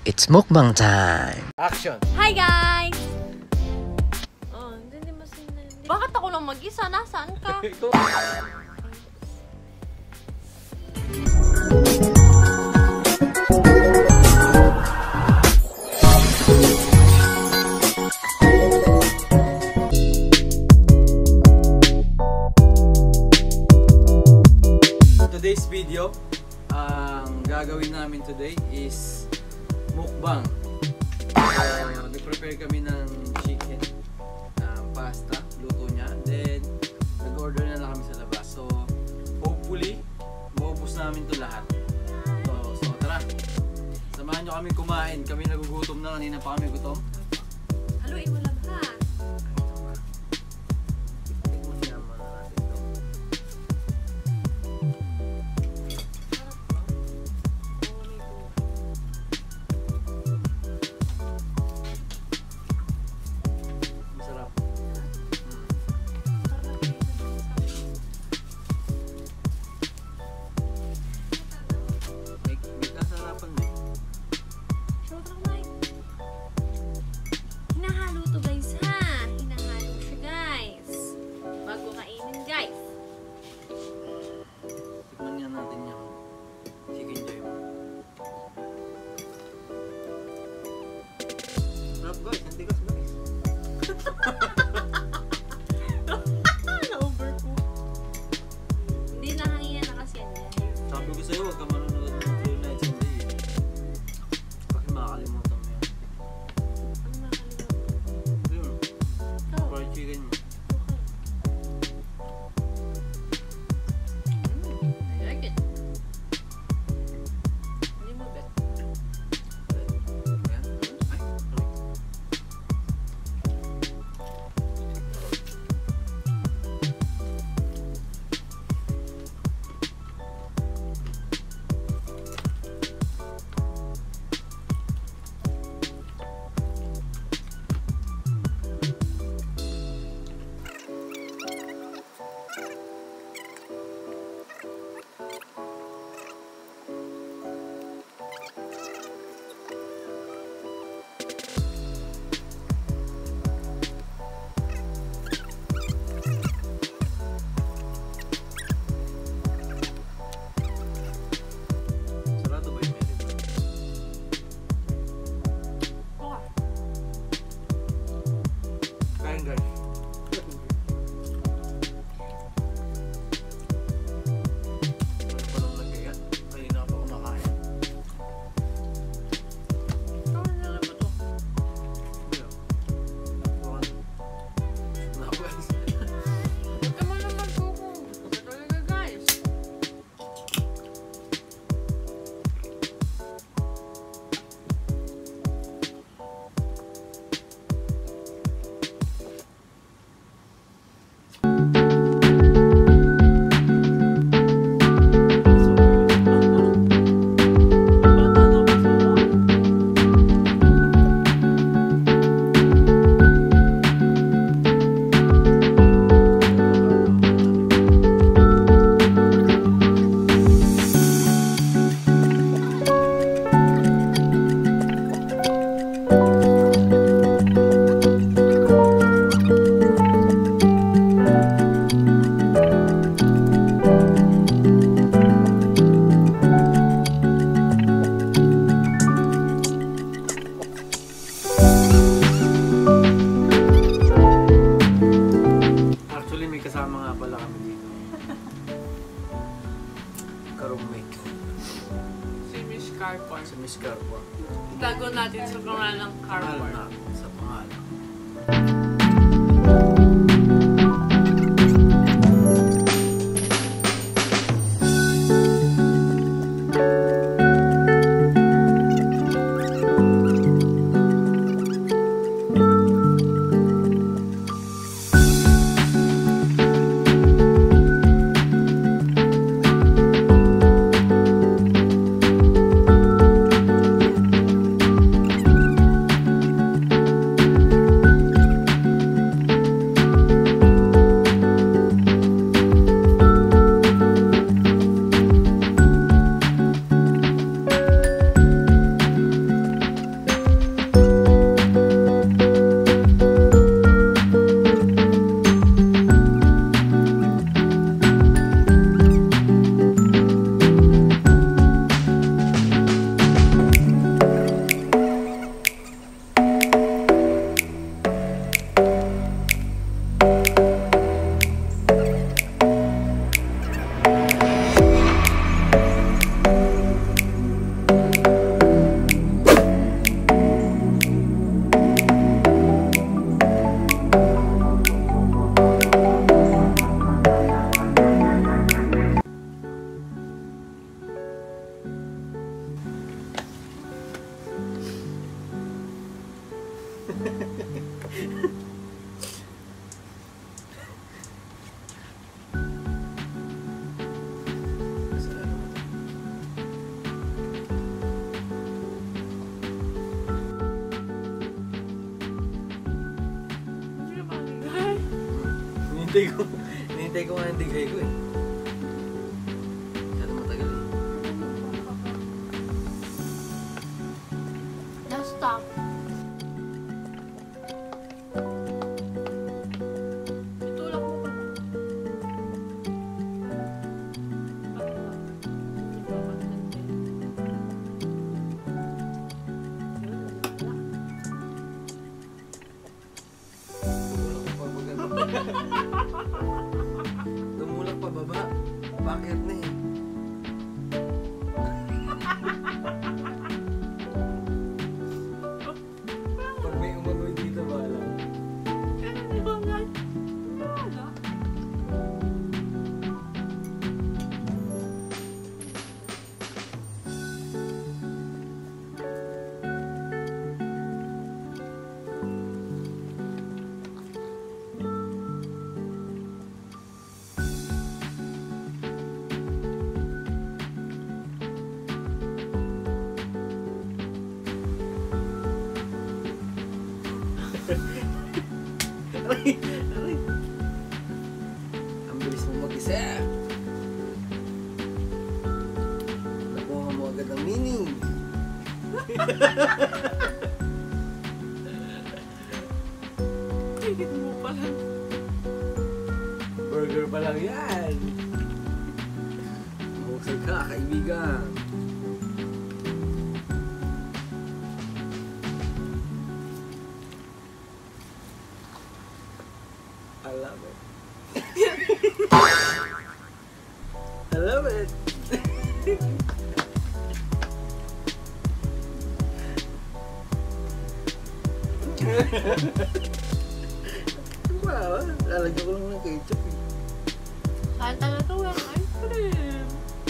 It's mukbang time! Action! Hi guys! Oh, hindi mo sinali. Bakit ako lang mag-isa? Nasaan ka? Today's video, ang gagawin namin today is mukbang. Nag-prepare kami ng chicken, pasta, luto niya. Then, nag-order na lang kami sa labas. So, hopefully, maubos namin to lahat. So tara, samahan nyo kami kumain. Kami nagugutom na, kanina pa kami gutom. Haluin mo lang ha. Hindi nahangiyan na kasi yan. Sabi ko sa'yo, huwag ka manunod ng 3 nights a day. Bakit makakalimutan mo yan? Ano makakalimutan? Yun. Fried chicken mo. I like it. Hindi mo bet. Ayan. Ay, sorry. Sarado ba yung menu? Kain guys. Ano pa nung nagkaya? Kanina pa kumakain. Ano na lang ba ito? Ayan. Bukan. Na ako guys. Huwag ka mo naman kukong. Ito talaga guys. Actually, may kasama nga pala kami dito. Ka-roommate. Si Miss Carpon. Si Miss Carpon. Itago natin sa pangalan ng Carpon. Na sa pangalan. Hinihintay ko nga yung digay ko eh. Masyado matagal eh. Just stop. Itulak mo pa. Tumulak pa baba. Bakit na eh? Pag may umanoy dito, bahala. Aray! Aray! Ang bilis mo mag-isa. Nakuha mo agad ang meaning. Tigit mo pala. Burger pa lang yan. Mahusay ka, kaibigan. I love it. I love it. Wow, lalagyan ko lang ng ketchup eh. Saan talaga ito yung ice cream?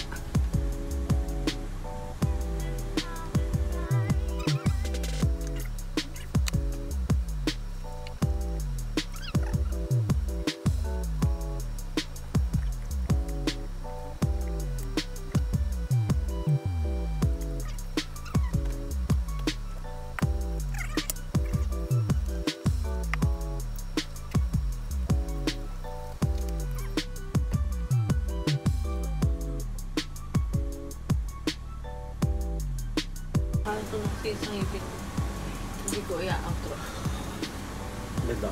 Parang tunog sa isang ipin ko. Hindi ko i-outro. Ganda.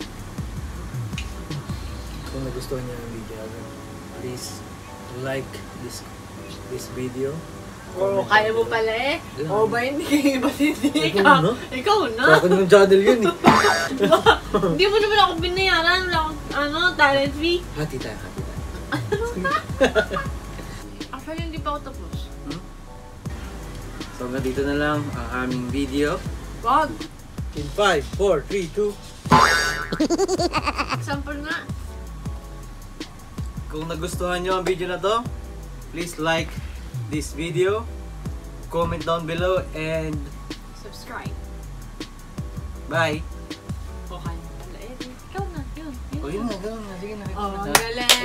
Kung nagustuhan niyo ang video natin, please like this video. Oo, kaya mo pala eh. Oo ba hindi? Ba't hindi Ikaw ka? na? Ikaw na? Sa akin yung channel yun eh. Hindi mo naman ako binayaran. Wala akong, talent fee. Hati tayo, hati tayo. Actually, hindi pa ako tapos. So hanggang dito na lang ang aming video. Wag! In 5, 4, 3, 2. Example nga. Kung nagustuhan nyo ang video na to, please like this video, comment down below, and Subscribe. bye! Okay. Pala eh. Ikaw na. Yun. O yun na, gawin na. Sige na. Oh, ang galing!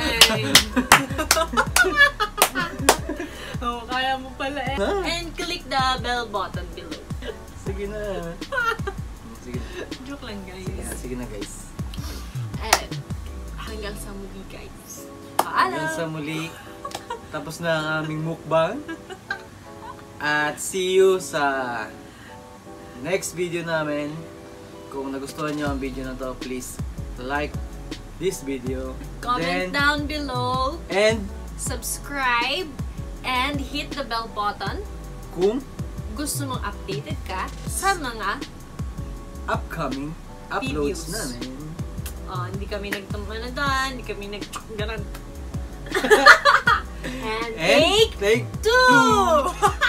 Oh, kaya mo pala eh. Ha? And click the bell button below. Sige na. Sige na. Joke lang guys. Sige na guys. And hanggang sa muli guys. Paalam! Hanggang sa muli. Tapos na ang aming mukbang. At see you sa next video namin. Kung nagustuhan nyo ang video na to, please like this video. Comment down below. And Subscribe. And hit the bell button kung gusto mong updated ka sa mga upcoming uploads Videos. namin. hindi kami nagtumana doon, hindi kami nag-ganan. And take Take 2!